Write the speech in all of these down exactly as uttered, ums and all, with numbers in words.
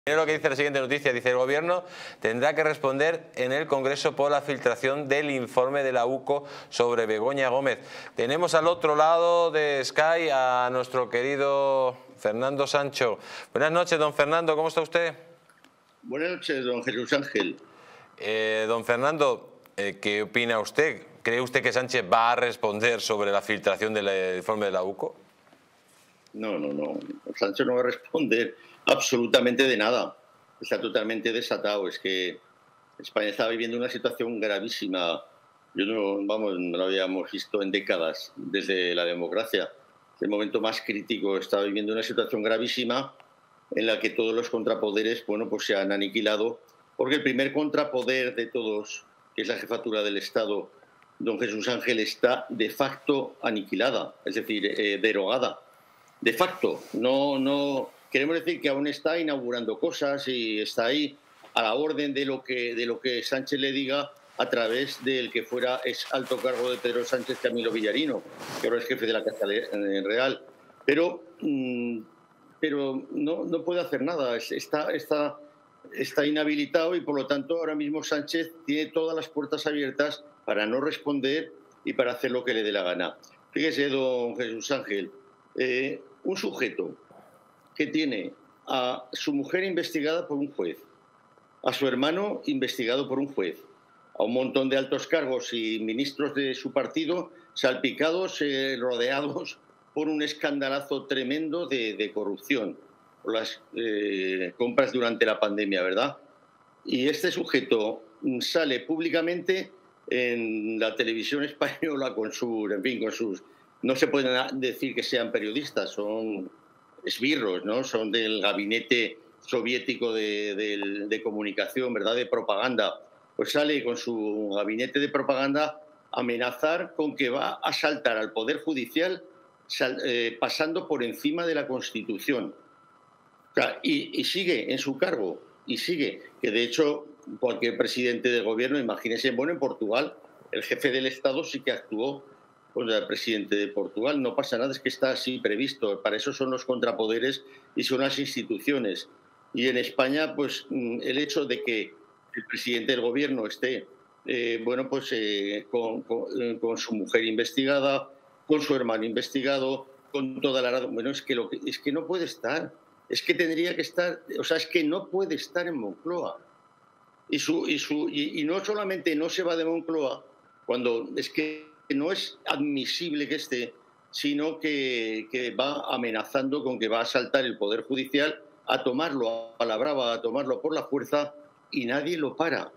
Primero, lo que dice la siguiente noticia, dice: el gobierno tendrá que responder en el Congreso por la filtración del informe de la U C O sobre Begoña Gómez. Tenemos al otro lado de Sky a nuestro querido Fernando Sancho. Buenas noches, don Fernando, ¿cómo está usted? Buenas noches, don Jesús Ángel. Eh, don Fernando, eh, ¿qué opina usted? ¿Cree usted que Sánchez va a responder sobre la filtración del informe de la U C O? No, no, no. Sánchez no va a responder absolutamente de nada. Está totalmente desatado. Es que España está viviendo una situación gravísima. Yo no, vamos, no lo habíamos visto en décadas desde la democracia. El momento más crítico, está viviendo una situación gravísima en la que todos los contrapoderes, bueno, pues se han aniquilado, porque el primer contrapoder de todos, que es la jefatura del Estado, don Jesús Ángel, está de facto aniquilada, es decir, eh, derogada. De facto, no, no queremos decir que aún está inaugurando cosas y está ahí a la orden de lo que, de lo que Sánchez le diga a través del que fuera es alto cargo de Pedro Sánchez, Camilo Villarino, que ahora es jefe de la Casa Real. Pero, pero no, no puede hacer nada, está, está, está inhabilitado y por lo tanto ahora mismo Sánchez tiene todas las puertas abiertas para no responder y para hacer lo que le dé la gana. Fíjese, don Jesús Ángel, eh, un sujeto que tiene a su mujer investigada por un juez, a su hermano investigado por un juez, a un montón de altos cargos y ministros de su partido salpicados, eh, rodeados por un escandalazo tremendo de, de corrupción, por las eh, compras durante la pandemia, ¿verdad? Y este sujeto sale públicamente en la televisión española con sus, en fin, con sus... No se pueden decir que sean periodistas, son esbirros, ¿no? Son del gabinete soviético de, de, de comunicación, ¿verdad?, de propaganda. Pues sale con su gabinete de propaganda a amenazar con que va a saltar al Poder Judicial sal, eh, pasando por encima de la Constitución. O sea, y, y sigue en su cargo, y sigue, que de hecho cualquier presidente de gobierno, imagínense, bueno, en Portugal, el jefe del Estado sí que actuó contra el presidente de Portugal. No pasa nada, es que está así previsto. Para eso son los contrapoderes y son las instituciones. Y en España, pues el hecho de que el presidente del gobierno esté, eh, bueno, pues eh, con, con, con su mujer investigada, con su hermano investigado, con toda la... Bueno, es que, lo que, es que no puede estar. Es que tendría que estar... O sea, es que no puede estar en Moncloa. Y, su, y, su, y, y no solamente no se va de Moncloa, cuando es que no es admisible que esté, sino que, que va amenazando con que va a saltar el Poder Judicial a tomarlo a la brava, a tomarlo por la fuerza, y nadie lo para.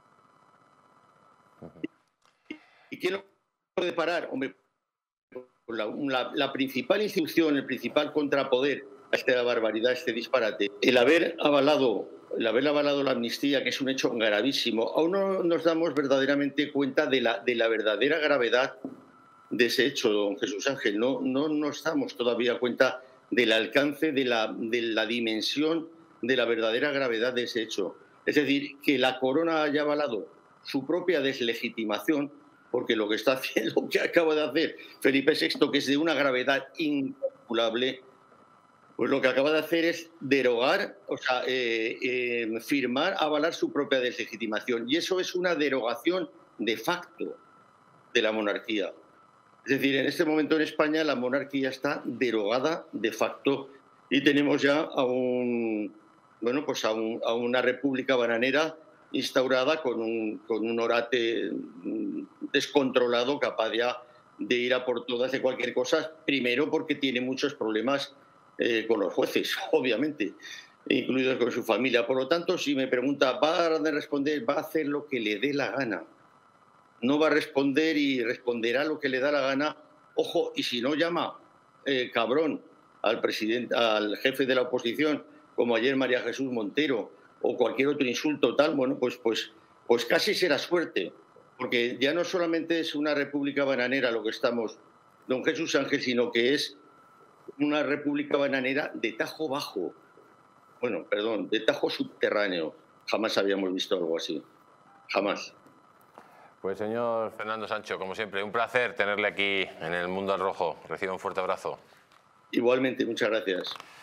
¿Y quién lo puede parar? Hombre, la, la, la principal institución, el principal contrapoder a esta barbaridad, a este disparate, el haber avalado el haber avalado la amnistía, que es un hecho gravísimo, aún no nos damos verdaderamente cuenta de la, de la verdadera gravedad de ese hecho, don Jesús Ángel. No, no nos damos todavía cuenta del alcance, de la, de la dimensión, de la verdadera gravedad de ese hecho. Es decir, que la corona haya avalado su propia deslegitimación, porque lo que está haciendo, lo que acaba de hacer Felipe sexto, que es de una gravedad incalculable, pues lo que acaba de hacer es derogar, o sea, eh, eh, firmar, avalar su propia deslegitimación. Y eso es una derogación de facto de la monarquía. Es decir, en este momento en España la monarquía está derogada de facto y tenemos ya a, un, bueno, pues a, un, a una república bananera instaurada con un, con un orate descontrolado, capaz ya de ir a por todas de cualquier cosa, primero porque tiene muchos problemas Eh, con los jueces, obviamente, incluidos con su familia. Por lo tanto, si me pregunta, ¿va a responder? Va a hacer lo que le dé la gana. No va a responder y responderá lo que le da la gana. Ojo, y si no llama eh, cabrón al presidente, al jefe de la oposición, como ayer María Jesús Montero, o cualquier otro insulto tal, bueno, pues, pues, pues casi será suerte. Porque ya no solamente es una república bananera lo que estamos, don Jesús Ángel, sino que es una república bananera de tajo bajo. Bueno, perdón, de tajo subterráneo. Jamás habíamos visto algo así. Jamás. Pues señor Fernando Sancho, como siempre, un placer tenerle aquí en el Mundo al Rojo. Reciba un fuerte abrazo. Igualmente, muchas gracias.